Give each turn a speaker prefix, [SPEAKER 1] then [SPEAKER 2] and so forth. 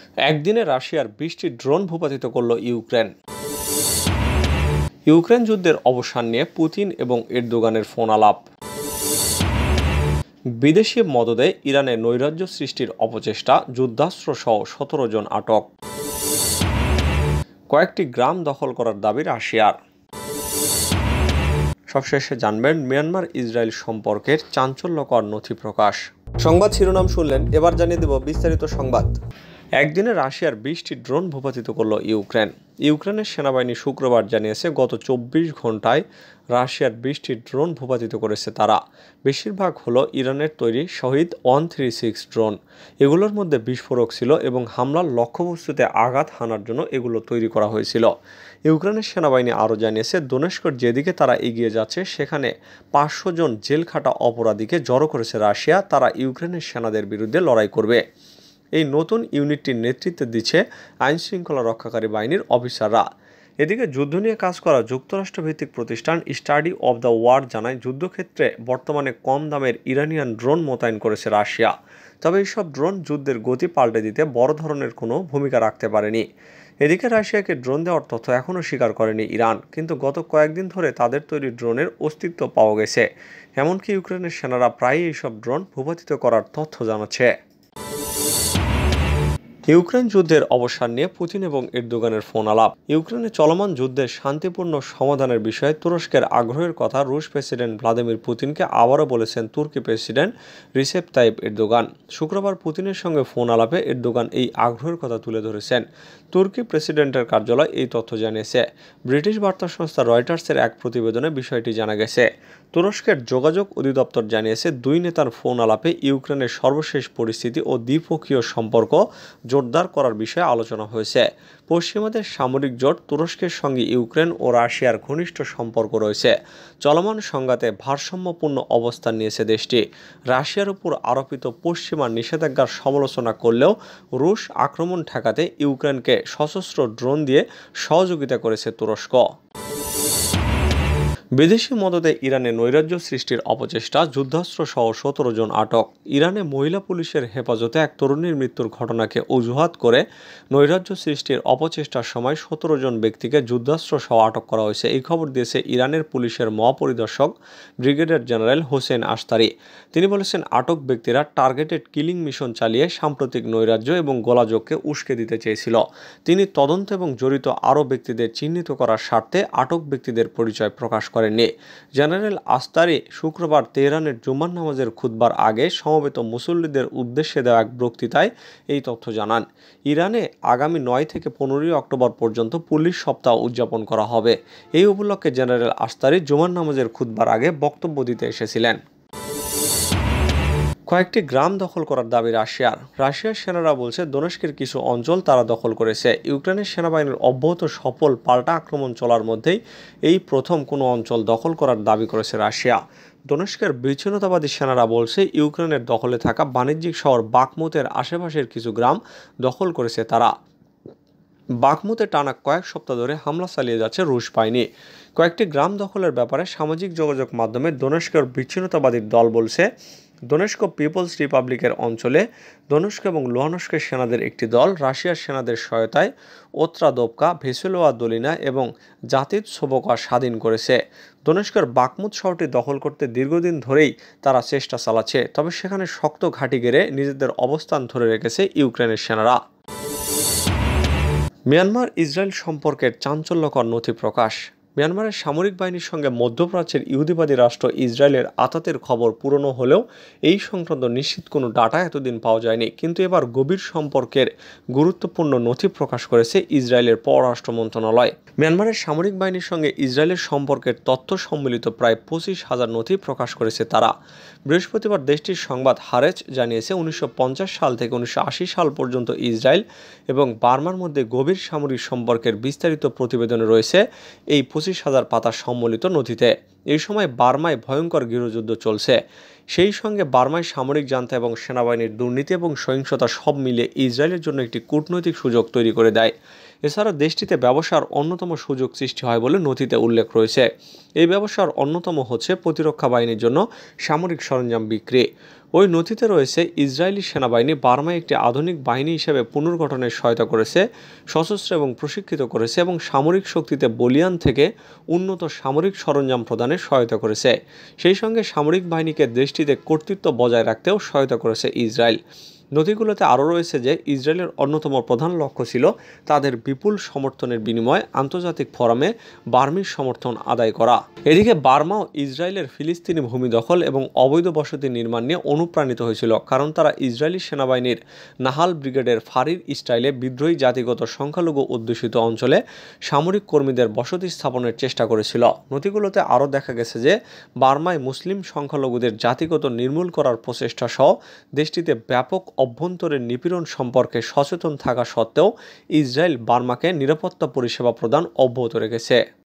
[SPEAKER 1] একদিনে রাশিয়ার 20টি ড্রোন ভূপাতিত করল ইউক্রেন। ইউক্রেন যুদ্ধের অবসান নিয়ে পুতিন এবং এরদোগানের ফোন আলাপ। বিদেশি মদদে ইরানে নৈরাজ্য সৃষ্টির অপচেষ্টা, যুদ্ধাস্ত্র সহ 17 জন আটক। কয়েকটি গ্রাম দখল করার দাবি রাশিয়ার। সবশেষে জানবেন মিয়ানমার ইসরায়েল সম্পর্কের চাঞ্চল্যকর নথি প্রকাশ। সংবাদ শিরোনাম শুনলেন, এবার জানিয়ে দেব বিস্তারিত সংবাদ। একদিনে রাশিয়ার 20টি ড্রোন ভূপাতিত করল ইউক্রেন। ইউক্রেনের সেনাবাহিনী শুক্রবার জানিয়েছে গত 24 ঘন্টায় রাশিয়ার 20টি ড্রোন ভূপাতিত করেছে তারা। বেশিরভাগ হলো ইরানের তৈরি শহীদ 136 ড্রোন। এগুলোর মধ্যে বিস্ফোরক ছিল এবং হামলার লক্ষ্যবস্তুতে আঘাত হানার জন্য এগুলো তৈরি করা হয়েছিল। ইউক্রেনের সেনাবাহিনী আরও জানিয়েছে দোনেস্কের যেদিকে তারা এগিয়ে যাচ্ছে সেখানে 500 জন জেলখাটা অপরাধীকে জড়ো করেছে রাশিয়া। তারা ইউক্রেনের সেনাদের বিরুদ্ধে লড়াই করবে। এই নতুন ইউনিটটির নেতৃত্ব দিচ্ছে আইনশৃঙ্খলা রক্ষাকারী বাহিনীর অফিসাররা। এদিকে যুদ্ধ নিয়ে কাজ করা যুক্তরাষ্ট্রভিত্তিক প্রতিষ্ঠান স্টাডি অব দ্য ওয়ার জানায় যুদ্ধক্ষেত্রে বর্তমানে কম দামের ইরানিয়ান ড্রোন মোতায়েন করেছে রাশিয়া। তবে এইসব ড্রোন যুদ্ধের গতি পাল্টে দিতে বড় ধরনের কোনো ভূমিকা রাখতে পারেনি। এদিকে রাশিয়াকে ড্রোন দেওয়ার তথ্য এখনও স্বীকার করেনি ইরান, কিন্তু গত কয়েকদিন ধরে তাদের তৈরি ড্রোনের অস্তিত্ব পাওয়া গেছে। এমনকি ইউক্রেনের সেনারা প্রায়ই এইসব ড্রোন ভূপাতিত করার তথ্য জানাচ্ছে। ইউক্রেন যুদ্ধের অবসান নিয়ে পুতিন এবং এরদোগানের ফোন আলাপ। ইউক্রেনে চলমান যুদ্ধের শান্তিপূর্ণ সমাধানের বিষয়ে তুরস্কের আগ্রহের কথা রুশ প্রেসিডেন্ট ভ্লাদিমির পুতিনকে আবারও বলেছেন তুর্কি প্রেসিডেন্ট রিসেপ তাইপ এরদোগান। শুক্রবার পুতিনের সঙ্গে ফোন আলাপে এরদোগান এই আগ্রহের কথা তুলে ধরেছেন। তুর্কি প্রেসিডেন্টের কার্যালয় এই তথ্য জানিয়েছে। ব্রিটিশ বার্তা সংস্থা রয়টার্সের এক প্রতিবেদনে বিষয়টি জানা গেছে। তুরস্কের যোগাযোগ অধিদপ্তর জানিয়েছে দুই নেতার ফোন আলাপে ইউক্রেনের সর্বশেষ পরিস্থিতি ও দ্বিপক্ষীয় সম্পর্ক জোরদার করার বিষয়ে আলোচনা হয়েছে। পশ্চিমাদের সামরিক জোট তুরস্কের সঙ্গে ইউক্রেন ও রাশিয়ার ঘনিষ্ঠ সম্পর্ক রয়েছে। চলমান সংঘাতে ভারসাম্যপূর্ণ অবস্থান নিয়েছে দেশটি। রাশিয়ার উপর আরোপিত পশ্চিমা নিষেধাজ্ঞার সমালোচনা করলেও রুশ আক্রমণ ঠেকাতে ইউক্রেনকে সশস্ত্র ড্রোন দিয়ে সহযোগিতা করেছে তুরস্ক। বিদেশি মদদে ইরানে নৈরাজ্য সৃষ্টির অপচেষ্টা, যুদ্ধাস্ত্র সহ 17 জন আটক। ইরানে মহিলা পুলিশের হেফাজতে এক তরুণীর মৃত্যুর ঘটনাকে অজুহাত করে নৈরাজ্য সৃষ্টির অপচেষ্টার সময় 17 জন ব্যক্তিকে যুদ্ধাস্ত্র সহ আটক করা হয়েছে। এই খবর দিয়েছে ইরানের পুলিশের মহাপরিদর্শক ব্রিগেডিয়ার জেনারেল হোসেন আশতারি। তিনি বলেছেন আটক ব্যক্তিরা টার্গেটেড কিলিং মিশন চালিয়ে সাম্প্রতিক নৈরাজ্য এবং গোলাযোগকে উস্কে দিতে চেয়েছিল। তিনি তদন্ত এবং জড়িত আরও ব্যক্তিদের চিহ্নিত করার স্বার্থে আটক ব্যক্তিদের পরিচয় প্রকাশ করেননি। জেনারেল আস্তারি শুক্রবার তেহরানের জুমার নামাজের খুতবার আগে সমবেত মুসল্লিদের উদ্দেশ্যে দেওয়া এক বক্তৃতায় এই তথ্য জানান। ইরানে আগামী 9 থেকে 15 অক্টোবর পর্যন্ত পুলিশ সপ্তাহ উদযাপন করা হবে। এই উপলক্ষে জেনারেল আস্তারি জুমার নামাজের খুতবার আগে বক্তব্য দিতে এসেছিলেন। কয়েকটি গ্রাম দখল করার দাবি রাশিয়ার। রাশিয়ার সেনারা বলছে দোনেস্কের কিছু অঞ্চল তারা দখল করেছে। ইউক্রেনের সেনাবাহিনীর অব্যাহত সফল পাল্টা আক্রমণ চলার মধ্যেই এই প্রথম কোনো অঞ্চল দখল করার দাবি করেছে রাশিয়া। দোনেস্কের বিচ্ছিন্নতাবাদী সেনারা বলছে ইউক্রেনের দখলে থাকা বাণিজ্যিক শহর বাকমুতের আশেপাশের কিছু গ্রাম দখল করেছে তারা। বাকমুতে টানা কয়েক সপ্তাহ ধরে হামলা চালিয়ে যাচ্ছে রুশ বাহিনী। কয়েকটি গ্রাম দখলের ব্যাপারে সামাজিক যোগাযোগ মাধ্যমে দোনেস্কের বিচ্ছিন্নতাবাদী দল বলছে দোনেস্ক পিপলস রিপাবলিকের অঞ্চলে দোনেস্ক এবং লুহানস্কের সেনাদের একটি দল রাশিয়ার সেনাদের সহায়তায় ওত্রাদোভকা, ভেসেলোয়া দোলিনা এবং জাতিত সোবোকা স্বাধীন করেছে। দোনেস্কের বাকমুত শহরটি দখল করতে দীর্ঘদিন ধরেই তারা চেষ্টা চালাচ্ছে, তবে সেখানে শক্ত ঘাঁটি গেড়ে নিজেদের অবস্থান ধরে রেখেছে ইউক্রেনের সেনারা। মিয়ানমার ইসরায়েল সম্পর্কের চাঞ্চল্যকর নথি প্রকাশ। মিয়ানমারের সামরিক বাহিনীর সঙ্গে মধ্যপ্রাচ্যের ইহুদিবাদী রাষ্ট্র ইসরায়েলের আতাতের খবর পুরনো হলেও এই সংক্রান্ত নিশ্চিত কোনো ডাটা এতদিন পাওয়া যায়নি। কিন্তু এবার গভীর সম্পর্কের গুরুত্বপূর্ণ নথি প্রকাশ করেছে ইসরায়েলের পররাষ্ট্র মন্ত্রণালয়। মিয়ানমারের সামরিক বাহিনীর সঙ্গে ইসরায়েলের সম্পর্কের তথ্য সম্মিলিত প্রায় 25,000 নথি প্রকাশ করেছে তারা। বৃহস্পতিবার দেশটির সংবাদ হারেচ জানিয়েছে 1950 সাল থেকে 1980 সাল পর্যন্ত ইসরায়েল এবং বার্মার মধ্যে গভীর সামরিক সম্পর্কের বিস্তারিত প্রতিবেদনে রয়েছে এই 25,000 পাতা সম্মিলিত নথিতে। এই সময় বার্মায় ভয়ঙ্কর গৃহযুদ্ধ চলছে। সেই সঙ্গে বার্মায় সামরিক জান্তা এবং সেনাবাহিনীর দুর্নীতি এবং সহিংসতা সব মিলিয়ে ইসরায়েলের জন্য একটি কূটনৈতিক সুযোগ তৈরি করে দেয়। এছাড়া দেশটিতে ব্যবসার অন্যতম সুযোগ সৃষ্টি হয় বলে নথিতে উল্লেখ রয়েছে। এই ব্যবসার অন্যতম হচ্ছে প্রতিরক্ষা বাহিনীর জন্য সামরিক সরঞ্জাম বিক্রি। ওই নথিতে রয়েছে ইসরায়েলি সেনাবাহিনী বার্মায় একটি আধুনিক বাহিনী হিসেবে পুনর্গঠনের সহায়তা করেছে, সশস্ত্র এবং প্রশিক্ষিত করেছে এবং সামরিক শক্তিতে বলিয়ান থেকে উন্নত সামরিক সরঞ্জাম প্রদানে সহায়তা করেছে। সেই সঙ্গে সামরিক বাহিনীকে দেশটিতে কর্তৃত্ব বজায় রাখতেও সহায়তা করেছে ইসরায়েল। নথিগুলোতে আরও রয়েছে যে ইসরায়েলের অন্যতম প্রধান লক্ষ্য ছিল তাদের বিপুল সমর্থনের বিনিময়ে আন্তর্জাতিক ফোরামে বার্মির সমর্থন আদায় করা। এদিকে বার্মাও ইসরায়েলের ফিলিস্তিনি ভূমি দখল এবং অবৈধ বসতি নির্মাণ নিয়ে অনুপ্রাণিত হয়েছিল, কারণ তারা ইসরায়েলি সেনাবাহিনীর নাহাল ব্রিগেডের ফারির স্টাইলে বিদ্রোহী জাতিগত সংখ্যালঘু অধ্যুষিত অঞ্চলে সামরিক কর্মীদের বসতি স্থাপনের চেষ্টা করেছিল। নথিগুলোতে আরও দেখা গেছে যে বার্মায় মুসলিম সংখ্যালঘুদের জাতিগত নির্মূল করার প্রচেষ্টা সহ দেশটিতে ব্যাপক অভ্যন্তরীণ নিপীড়ন সম্পর্কে সচেতন থাকা সত্ত্বেও ইসরায়েল বার্মাকে নিরাপত্তা পরিষেবা প্রদান অব্যাহত রেখেছে।